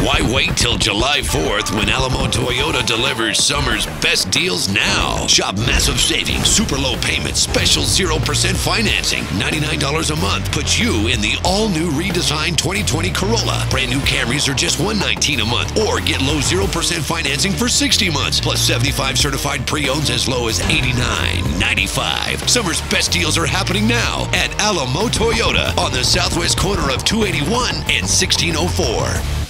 Why wait till July 4th when Alamo Toyota delivers summer's best deals now? Shop massive savings, super low payments, special 0% financing. $99 a month puts you in the all-new redesigned 2020 Corolla. Brand new Camrys are just $119 a month, or get low 0% financing for 60 months, plus 75 certified pre-owns as low as $89.95. Summer's best deals are happening now at Alamo Toyota on the southwest corner of 281 and 1604.